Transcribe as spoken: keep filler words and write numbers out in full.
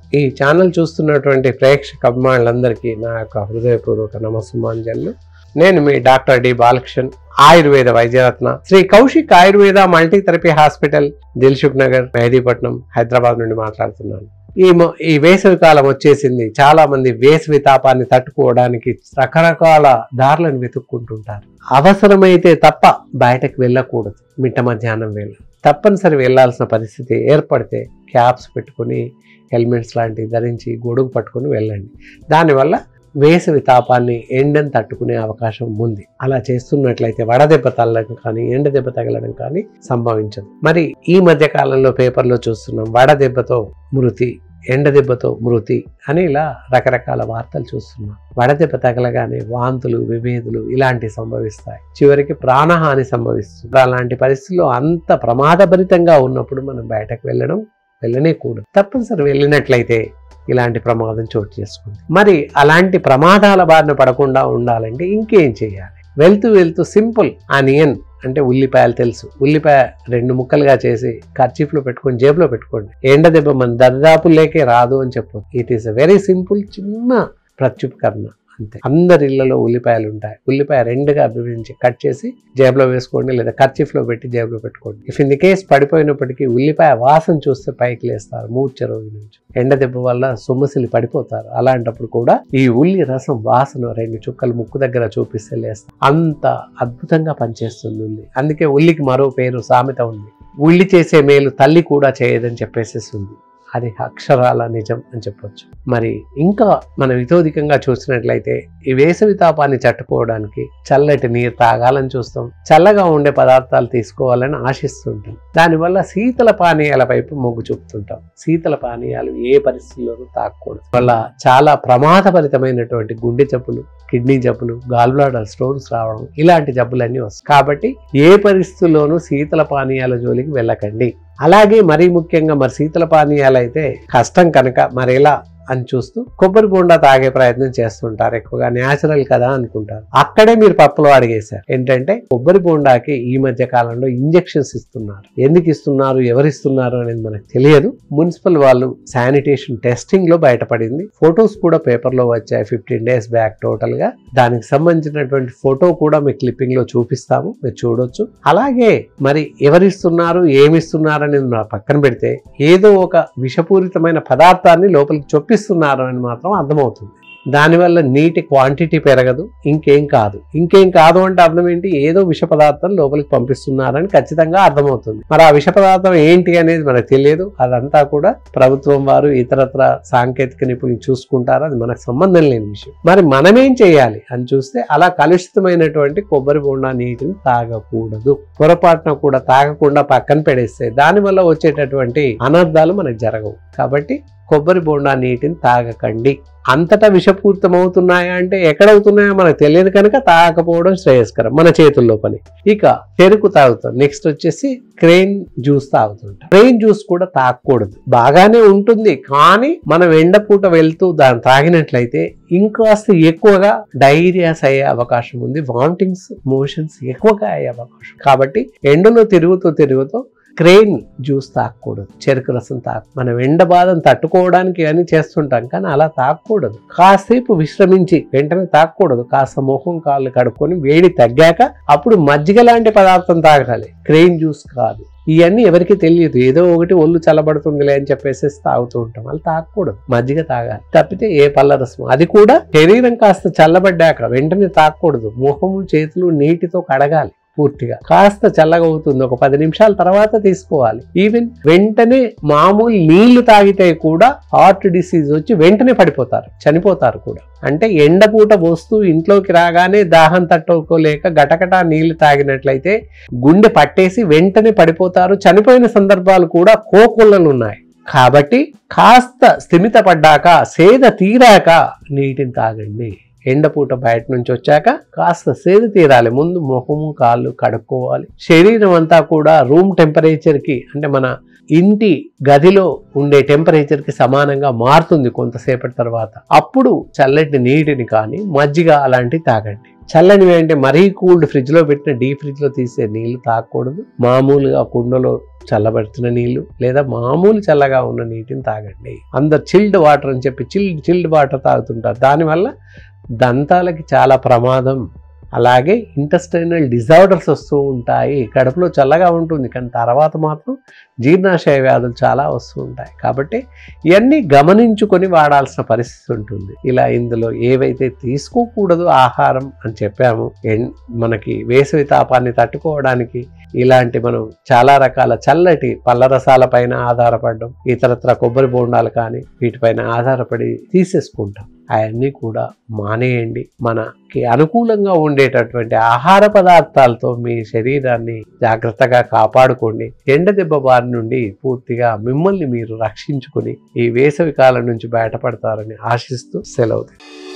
ఈ ఛానల్ చూస్తున్నటువంటి ప్రేక్షక అభిమానులందరికీ నా యొక్క హృదయపూర్వక నమస్సుమాంజలు. నేను మీ డాక్టర్ డి బాలకృష్ణ, ఆయుర్వేద వైద్యరత్న, Shri Kaushik Ayurveda multi therapy hospital, Dilsukhnagar, Mehdipatnam, Hyderabad నుండి మాట్లాడుతున్నాను. ఈ ఈ వేసవి కాలం వచ్చేసింది. చాలా మంది వేసవి తాపాన్ని తట్టుకోవడానికి రకరకాల దారులను వెతుక్కుంటుంటారు. అవసరమైతే తప్ప బయటకు వెళ్ళకూడదు. మిట్ట మధ్యాహ్నం వేళ తప్పనిసరి వెళ్లాల్సిన పరిస్థితి ఏర్పడితే క్యాప్స్ పెట్టుకుని, హెల్మెట్స్ లాంటివి ధరించి, గొడుగు పట్టుకుని వెళ్ళండి. దానివల్ల వేసవి తాపాన్ని, ఎండను తట్టుకునే అవకాశం ఉంది. అలా చేస్తున్నట్లయితే వడదెబ్బ తగలడం కానీ, ఎండ దెబ్బ తగలడం కానీ సంభవించదు. మరి ఈ మధ్య కాలంలో పేపర్లో చూస్తున్నాం, వడదెబ్బతో మృతి, ఎండ దెబ్బతో మృతి అని ఇలా రకరకాల వార్తలు చూస్తున్నాం. వడదెబ్బ తగలగానే వాంతులు, విభేదులు ఇలాంటివి సంభవిస్తాయి. చివరికి ప్రాణహాని సంభవిస్తుంది. అలాంటి పరిస్థితుల్లో అంత ప్రమాదభరితంగా ఉన్నప్పుడు మనం బయటకు వెళ్ళడం వెళ్ళనే కూడదు. తప్పనిసరి వెళ్ళినట్లయితే ఇలాంటి ప్రమాదం చోటు చేసుకుంది. మరి అలాంటి ప్రమాదాల బారిన పడకుండా ఉండాలంటే ఇంకేం చేయాలి? వెళ్తూ వెళ్తూ సింపుల్ ఆనియన్ అంటే ఉల్లిపాయలు తెలుసు, ఉల్లిపాయ రెండు ముక్కలుగా చేసి కర్చీఫ్లో పెట్టుకొని జేబులో పెట్టుకోండి. ఎండ దెబ్బ మన దరిదాపు లేకే రాదు అని చెప్పొచ్చు. It is a very simple, చిన్న ప్రత్యుపకరణ అంతే. అందరి ఇళ్లలో ఉల్లిపాయలు ఉంటాయి. ఉల్లిపాయ రెండుగా విభజించి కట్ చేసి జేబులో వేసుకోండి, లేదా కర్చీఫ్లో పెట్టి జేబులో పెట్టుకోండి. ఇఫ్ ఇన్ ది కేస్ పడిపోయినప్పటికీ ఉల్లిపాయ వాసన చూస్తే పైకి లేస్తారు మూర్ఛ రోగి నుంచి. ఎండ దెబ్బ వల్ల సొమ్మసిలి పడిపోతారు. అలాంటప్పుడు కూడా ఈ ఉల్లి రసం వాసన రెండు చుక్కలు ముక్కు దగ్గర చూపిస్తే లేస్తారు. అంత అద్భుతంగా పనిచేస్తుంది ఉల్లి. అందుకే ఉల్లికి మరో పేరు, సామెత ఉంది, ఉల్లి చేసే మేలు తల్లి కూడా చేయదని చెప్పేసేస్తుంది. అది అక్షరాల నిజం అని చెప్పొచ్చు. మరి ఇంకా మనం ఇతోధికంగా చూసినట్లయితే ఈ వేసవి తాపాన్ని తట్టుకోవడానికి చల్లటి నీరు తాగాలని చూస్తాం, చల్లగా ఉండే పదార్థాలు తీసుకోవాలని ఆశిస్తుంటాం. దానివల్ల శీతల పానీయాల వైపు మొగ్గు చూపుతుంటాం. శీతల పానీయాలు ఏ పరిస్థితుల్లోనూ తాగకూడదు. వల్ల చాలా ప్రమాదభరితమైనటువంటి గుండె జబ్బులు, కిడ్నీ జబ్బులు, గాల్ బ్లాడర్ స్టోన్స్ రావడం ఇలాంటి జబ్బులన్నీ వస్తాయి. కాబట్టి ఏ పరిస్థితుల్లోనూ శీతల పానీయాల జోలికి వెళ్ళకండి. అలాగే మరీ ముఖ్యంగా మరి శీతల పానీయాలు అయితే కష్టం కనుక మరి ఎలా అని చూస్తూ కొబ్బరి బోండా తాగే ప్రయత్నం చేస్తుంటారు. ఎక్కువగా న్యాచురల్ కదా అనుకుంటారు. అక్కడే మీరు పప్పులో అడిగేశారు. ఏంటంటే కొబ్బరి బోండాకి ఈ మధ్య కాలంలో ఇంజెక్షన్స్ ఇస్తున్నారు. ఎందుకు ఇస్తున్నారు, ఎవరిస్తున్నారు అనేది మనకు తెలియదు. మున్సిపల్ వాళ్ళు శానిటేషన్ టెస్టింగ్ లో బయటపడింది. ఫొటోస్ కూడా పేపర్లో వచ్చాయి ఫిఫ్టీన్ డేస్ బ్యాక్ టోటల్ గా. దానికి సంబంధించినటువంటి ఫోటో కూడా మీ క్లిప్పింగ్ లో చూపిస్తాము, మీరు చూడొచ్చు. అలాగే మరి ఎవరిస్తున్నారు, ఏమిస్తున్నారు అనేది పక్కన పెడితే ఏదో ఒక విషపూరితమైన పదార్థాన్ని లోపలికి చొప్పి ఇస్తున్నారు అని మాత్రం అర్థమవుతుంది. దానివల్ల నీటి క్వాంటిటీ పెరగదు, ఇంకేం కాదు. ఇంకేం కాదు అంటే అర్థం ఏంటి? ఏదో విష పదార్థం లోపలికి పంపిస్తున్నారని ఖచ్చితంగా అర్థమవుతుంది. మరి ఆ విష పదార్థం ఏంటి అనేది మనకు తెలియదు. అదంతా కూడా ప్రభుత్వం వారు, ఇతరత్ర సాంకేతిక నిపుణులు చూసుకుంటారు. అది మనకు సంబంధం లేని విషయం. మరి మనమేం చేయాలి అని చూస్తే అలా కలుషితమైనటువంటి కొబ్బరి బోండా నీటిని తాగకూడదు. పొరపాటున కూడా తాగకుండా పక్కన పెడేస్తే దానివల్ల వచ్చేటటువంటి అనర్థాలు మనకు జరగవు. కాబట్టి కొబ్బరి బోండా నీటిని తాగకండి. అంతటా విషపూరితమవుతున్నాయా అంటే ఎక్కడవుతున్నాయో మనకు తెలియదు కనుక తాగకపోవడం శ్రేయస్కరం, మన చేతుల్లో పని. ఇక చెరుకు తాగుతాం. నెక్స్ట్ వచ్చేసి క్రెయిన్ జ్యూస్ తాగుతుంటాం. క్రెయిన్ జ్యూస్ కూడా తాగకూడదు. బాగానే ఉంటుంది, కానీ మనం ఎండపూట వెళ్తూ దాన్ని తాగినట్లయితే ఇంకాస్త ఎక్కువగా డైరియాస్ అయ్యే అవకాశం ఉంది. వామిటింగ్స్, మోషన్స్ ఎక్కువగా అయ్యే అవకాశం. కాబట్టి ఎండలో తిరుగుతూ తిరుగుతూ క్రెయిన్ జ్యూస్ తాగకూడదు, చెరుకు రసం తాగ. మనం ఎండ బాధను తట్టుకోవడానికి అని చేస్తుంటాం, కానీ అలా తాగకూడదు. కాసేపు విశ్రమించి వెంటనే తాగకూడదు. కాస్త ముఖం కాళ్ళు కడుక్కొని వేడి తగ్గాక అప్పుడు మజ్జిగ లాంటి పదార్థం తాగాలి, క్రెయిన్ జ్యూస్ కాదు. ఇవన్నీ ఎవరికి తెలియదు. ఏదో ఒకటి ఒళ్ళు చల్లబడుతుందిలే అని చెప్పేసి తాగుతూ ఉంటాం. వాళ్ళు తాగకూడదు, మజ్జిగ తాగాలి. తప్పితే ఏ పళ్ళ రసం, అది కూడా శరీరం కాస్త చల్లబడ్డాక వెంటనే తాగకూడదు. ముఖము చేతులు నీటితో కడగాలి పూర్తిగా. కాస్త చల్లగా అవుతుంది, ఒక పది నిమిషాల తర్వాత తీసుకోవాలి. ఈవెన్ వెంటనే మామూలు నీళ్లు తాగితే కూడా హార్ట్ డిసీజ్ వచ్చి వెంటనే పడిపోతారు, చనిపోతారు కూడా. అంటే ఎండపూట వస్తూ ఇంట్లోకి రాగానే దాహం తట్టుకోలేక గటగటా నీళ్లు తాగినట్లయితే గుండె పట్టేసి వెంటనే పడిపోతారు. చనిపోయిన సందర్భాలు కూడా కోకొల్లలు ఉన్నాయి. కాబట్టి కాస్త స్థిమిత పడ్డాక, సేద తీరాక నీటిని తాగండి. ఎండపూట బయట నుంచి వచ్చాక కాస్త సేద తీరాలి. ముందు ముఖము కాళ్ళు కడుక్కోవాలి. శరీరం అంతా కూడా రూమ్ టెంపరేచర్కి, అంటే మన ఇంటి గదిలో ఉండే టెంపరేచర్కి సమానంగా మారుతుంది కొంతసేపటి తర్వాత. అప్పుడు చల్లటి నీటిని కానీ మజ్జిగ అలాంటివి తాగండి. చల్లనివి అంటే మరీ కూల్డ్ ఫ్రిడ్జ్లో పెట్టిన డీప్ ఫ్రిడ్జ్లో తీసే నీళ్లు తాగకూడదు. మామూలుగా కుండలో చల్లబెడుతున్న నీళ్లు లేదా మామూలు చల్లగా ఉన్న నీటిని తాగండి. అందరు చిల్డ్ వాటర్ అని చెప్పి చిల్డ్ చిల్డ్ వాటర్ తాగుతుంటారు. దానివల్ల దంతాలకి చాలా ప్రమాదం. అలాగే ఇంటెస్టైనల్ డిజార్డర్స్ వస్తూ ఉంటాయి. కడుపులో చల్లగా ఉంటుంది కానీ తర్వాత మాత్రం జీర్ణాశయ వ్యాధులు చాలా వస్తూ ఉంటాయి. కాబట్టి ఇవన్నీ గమనించుకొని వాడాల్సిన పరిస్థితి ఉంటుంది. ఇలా ఇందులో ఏవైతే తీసుకోకూడదు ఆహారం అని చెప్పాము, మనకి వేసవి తాపాన్ని తట్టుకోవడానికి ఇలాంటి మనం చాలా రకాల చల్లటి పళ్ళ రసాల పైన ఆధారపడడం, ఇతరత్ర కొబ్బరి బోండాలు కానీ వీటిపైన ఆధారపడి తీసేసుకుంటాం. అవన్నీ కూడా మానేయండి. మనకి అనుకూలంగా ఉండేటటువంటి ఆహార పదార్థాలతో మీ శరీరాన్ని జాగ్రత్తగా కాపాడుకోండి. ఎండ దెబ్బ బారి నుండి పూర్తిగా మిమ్మల్ని మీరు రక్షించుకుని ఈ వేసవి కాలం నుంచి బయటపడతారని ఆశిస్తూ సెలవు.